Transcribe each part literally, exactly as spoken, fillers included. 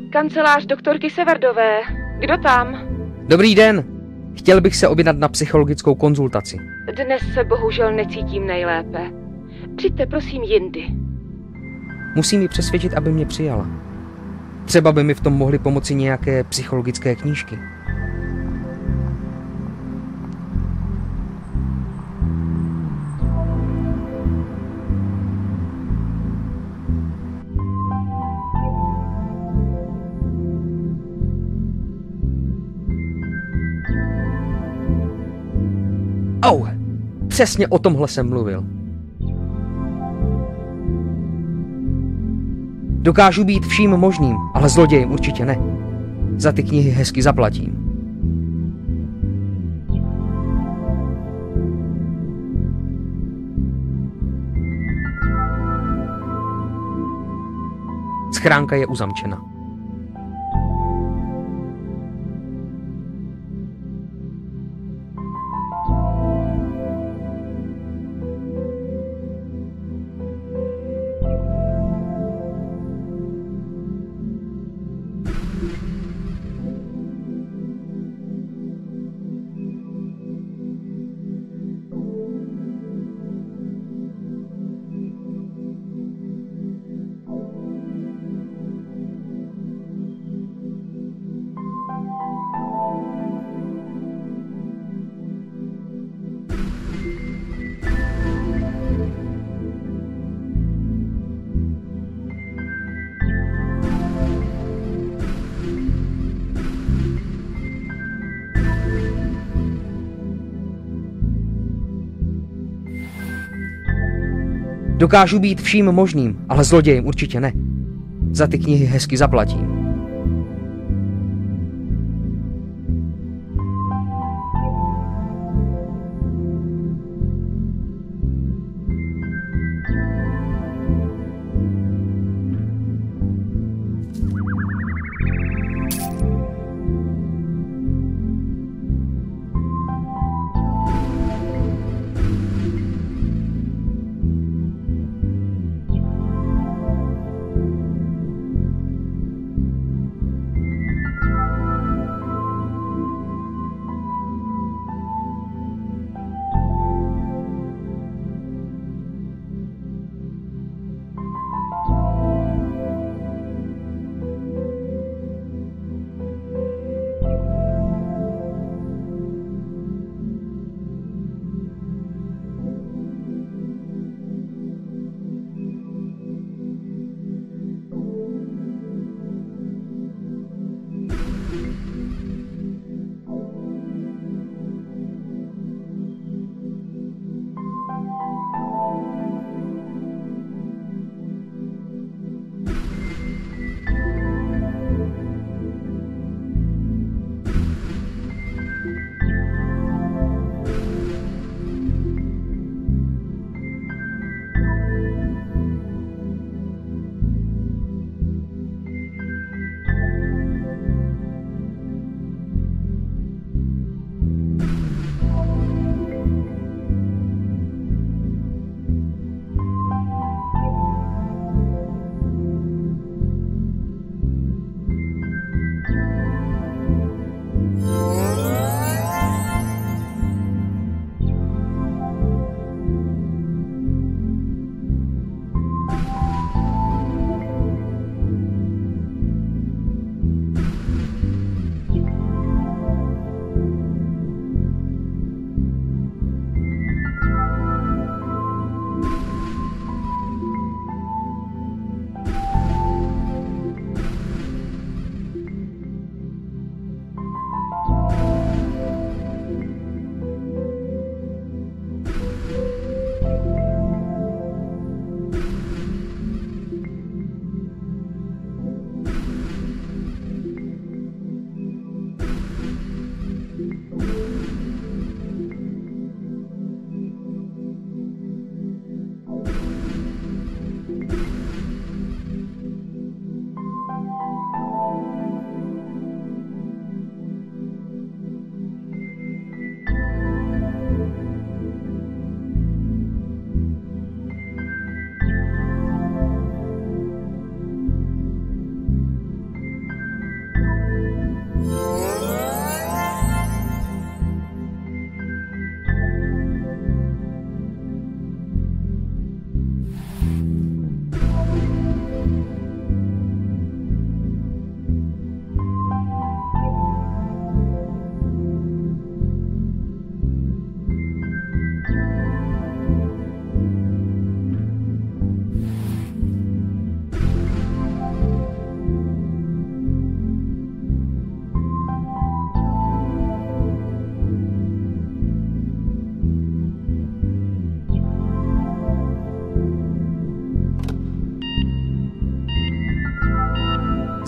Kancelář doktorky Severdové. Kdo tam? Dobrý den. Chtěl bych se objednat na psychologickou konzultaci. Dnes se bohužel necítím nejlépe. Přijďte prosím jindy. Musím ji přesvědčit, aby mě přijala. Třeba by mi v tom mohly pomoci nějaké psychologické knížky. Au, přesně o tomhle jsem mluvil. Dokážu být vším možným, ale zlodějem určitě ne. Za ty knihy hezky zaplatím. Schránka je uzamčena. Dokážu být vším možným, ale zlodějem určitě ne. Za ty knihy hezky zaplatím.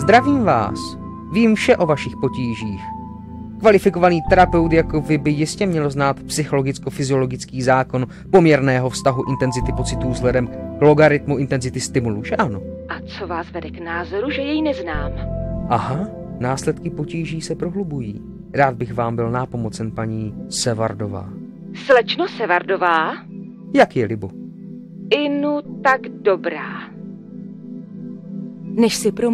Zdravím vás. Vím vše o vašich potížích. Kvalifikovaný terapeut jako vy by jistě měl znát psychologicko-fyziologický zákon poměrného vztahu intenzity pocitů vzhledem k logaritmu intenzity stimulu, že ano? A co vás vede k názoru, že jej neznám? Aha, následky potíží se prohlubují. Rád bych vám byl nápomocen, paní Sevardová. Slečno Sevardová? Jak je libo? Inu, tak dobrá. Než si pro